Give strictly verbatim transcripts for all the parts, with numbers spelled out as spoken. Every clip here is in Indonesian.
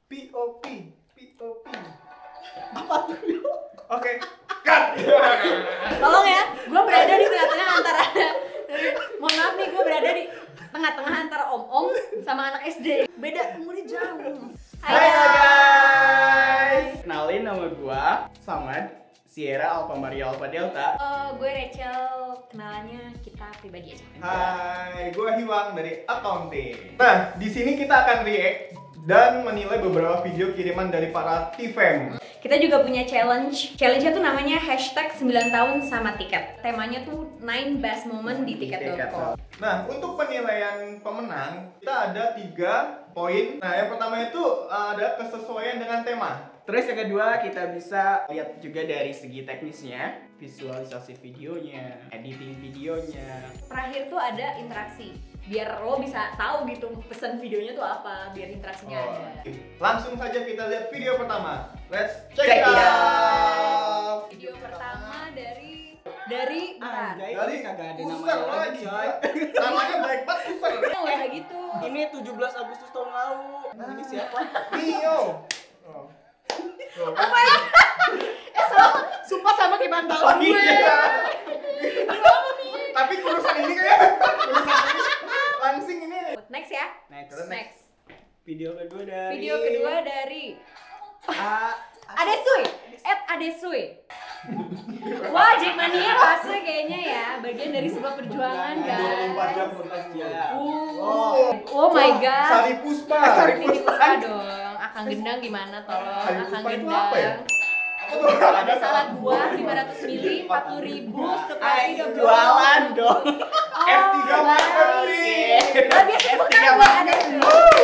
P O P, P O P. Apa tuh? Oke, cut. Tolong ya, gue berada di tengah-tengah antara mohon maaf nih, gue berada di tengah-tengah antara om-om sama anak S D. Beda umurnya jauh. Hai guys. Kenalin, nama gua Samad Sierra Alpha Maria Alpha Delta. Oh, gue Rachel, kenalannya kita pribadi aja. Hai, gue Hiwang dari accounting. Nah, di sini kita akan react dan menilai beberapa video kiriman dari para T-Fam. Kita juga punya challenge. Challenge-nya tuh namanya hashtag sembilan tahun sama tiket. Temanya tuh nine best moment di tiket dot com. Nah, untuk penilaian pemenang, kita ada tiga poin. Nah, yang pertama itu ada kesesuaian dengan tema. Terus yang kedua, kita bisa lihat juga dari segi teknisnya, visualisasi videonya, editing videonya. Terakhir tuh ada interaksi. Biar lo bisa tahu gitu pesan videonya tuh apa, biar interaksinya Oh, ada. langsung saja kita lihat video pertama. Let's check, Check it it out. Video pertama dari dari bentar. Anjay, Dari kagak ada user namanya lagi. lagi, coy. Namanya baik banget user. Nggak usah gitu. Ini tujuh belas Agustus tahun lalu. Ini siapa? Mio. Oh. Oh. Apa ya? Eh sama, sumpah sama kayak bantal Oh, gue. iya. Gimana nih? Tapi kurusan ini kayak kurusan ini langsing ini. Next ya. Next. Next. Video kedua dari Video kedua dari A Adesui. At Adesui. Wah, Jackmania pasti kayaknya ya, bagian dari sebuah perjuangan dua puluh empat jam guys. bekerja. Oh, oh my god. Sari Puspa. Sari Ini Puspa dong. Akang Gendang gimana tolong? Sari Akang Puspa itu apa ya? Gendang. Apa tuh? Ada salad buah lima ratus mili, empat puluh ribu, setiap Ay, hari jualan dong. F tiga marketing. Nah, biasa bukan buat Adesui.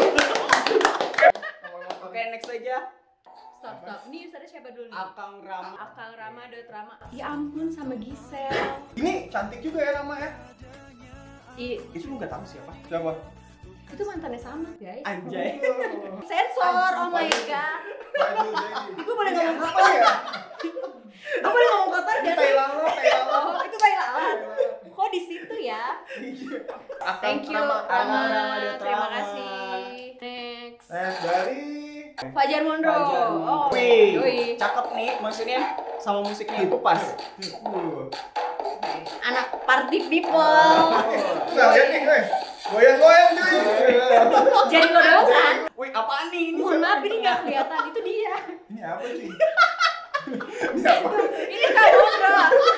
Oke, next aja. Stop, stop. Ini usernya siapa dulu nih? Akang Rama. Akang Rama dot Rama. Ya ampun sama Gisel. Ini cantik juga ya nama ya. I, Itu lu nggak tahu siapa? Siapa? itu mantannya sama guys. Anjay. Sensor, oh my god. Aduh, jadi. Gue boleh ngomong Apa kotor ya? Gue boleh ngomong kotor Ini gak tai sih? lala, tai lala. Oh, itu tai lalat. Kok di situ ya? Thank you, Rama, Rama. Rama dot Terima Rama. kasih. Next. Eh, dari Fajar Mondro. Fajar. Oh, Wih, yoi. cakep nih, maksudnya sama musiknya itu pas. Uh. Anak party people. Nah, lihat nih, weh. Goyang-goyang cuy. Jadi lo doang kan? Wih, apaan nih? Ini Mohon siapa? maaf, ini gak kelihatan. Itu dia. Ini apa cuy? Ini apa? Ini Kak Mondro.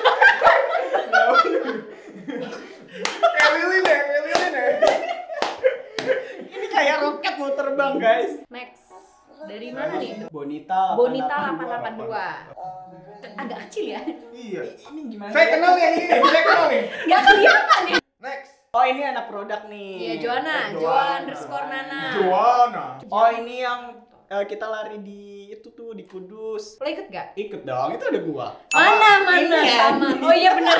Kayak lilin ya, kayak lilin ya. Ini kayak roket mau terbang, guys. Next. Dari mana nih? Bonita. Bonita delapan delapan dua. Agak kecil ya? Iya. Ini gimana? Saya kenal yang ini nih, saya kenal nih. Gak kelihatan ya? Next. Oh, ini anak produk nih. Iya, Joanna. Joanna. Joan underscore Nana. Joanna. Oh, ini yang eh, kita lari di itu tuh di Kudus. Lo ikut gak? Ikut dong, itu ada gua. Mana, mana? Ini ya? Sama. Oh iya bener.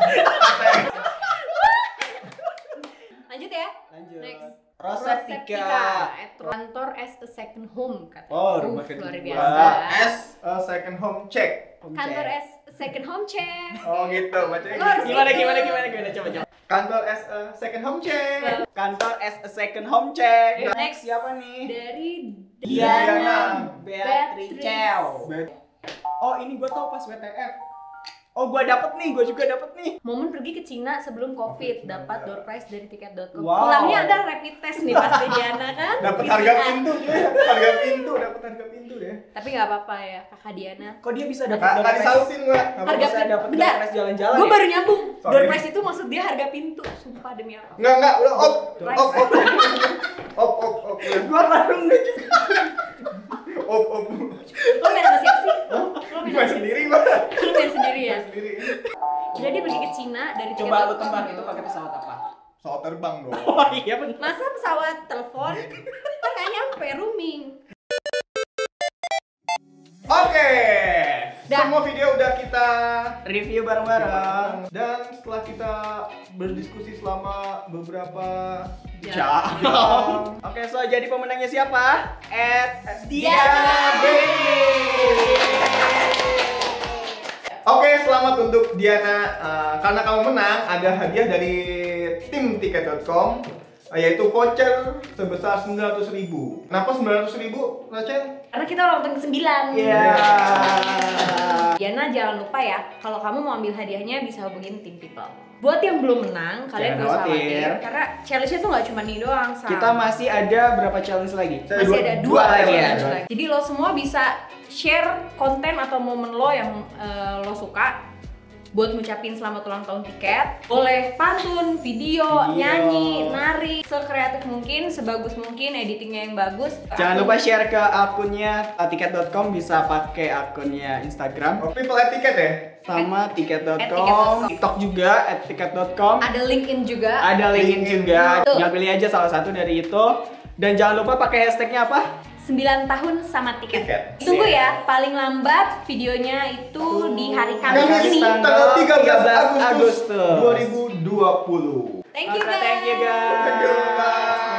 Lanjut ya. Lanjut. Next. Rosetika. At kantor as a second home katanya. Oh, Uh, rumah kedua. luar Uh, biasa. S uh, second home check. Home Kantor check. as a second home check. Oh gitu, bacanya Lo harus gitu. Gimana gitu. gimana gimana gimana coba coba. Kantor S uh, second home check. Kantor as a second home check. Next. Siapa nih? Dari Diana. Diana Beatrice. Oh, ini gua tahu pas W T F. Oh, gua dapet nih, gua juga dapet nih. Momen pergi ke Cina sebelum Covid, dapat door prize dari tiket dot com. Wow. Pulangnya ada rapid test nih pasti Diana kan? Dapat P C R. harga pintu, cuy. Dapat harga pintu, dapat harga pintu deh. Tapi nggak apa-apa ya, Kakak Diana. Kok dia bisa dapet Kak, door tadi prize? sautin gua. Harga Bisa pintu. dapet door Bentar. prize jalan-jalan. Gue ya? baru nyambung. Sorry. Door prize itu maksud dia harga pintu. Sumpah demi apa? Enggak, enggak, udah op. Price. Op, op. Op, op, op. Gua baru nggak juga. Op, op. Lo main sama siapa sih? Lo main Main sama sendiri siapa gua. sih? Lo main sendiri ya? Main sendiri. Jadi dia pergi ke Cina dari tiket Coba dot lu com. tebak itu pakai pesawat apa? Soal terbang dong. Oh iya benar. Masa pesawat telepon? Kan nggak nyampe, roaming. Oke. Dah. Semua video udah kita Review bareng-bareng. dan setelah kita berdiskusi selama beberapa Jam. jam. Oke, so jadi pemenangnya siapa? At Diana Baby. Oke, selamat untuk Diana. Uh, karena kamu menang, ada hadiah dari tim tiket dot com. yaitu voucher sebesar sembilan ratus ribu. Kenapa sembilan ratus ribu, Rachel? Karena kita ulang tahun kesembilan. Iya. Diana jangan lupa ya, kalau kamu mau ambil hadiahnya bisa hubungin tim People. Buat yang belum menang, kalian Jangan gak usah khawatir. khawatir karena challenge-nya tuh gak cuma nih doang, Sam. Kita masih ada berapa challenge lagi? masih Dua- ada dua dua lagi ya. challenge lagi. Jadi lo semua bisa share konten atau momen lo yang eh, lo suka buat ngucapin selamat ulang tahun tiket. Boleh pantun, video, Video. nyanyi, nari, sekreatif mungkin, sebagus mungkin, editingnya yang bagus. Jangan lupa share ke akunnya tiket dot com, bisa pakai akunnya Instagram Oh, people at tiket ya? sama tiket dot At tiket dot com, com. TikTok juga at tiket dot com. Ada LinkedIn juga. Ada LinkedIn juga. Tuh. Tinggal pilih aja salah satu dari itu. Dan jangan lupa pakai hashtagnya apa? sembilan tahun sama tiket. Tiket. Tunggu ya, paling lambat videonya itu di hari Kamis Kamis ini. tanggal tiga belas Agustus Agustus dua ribu dua puluh. Thank you Oke, guys. thank you guys. Thank you, bye.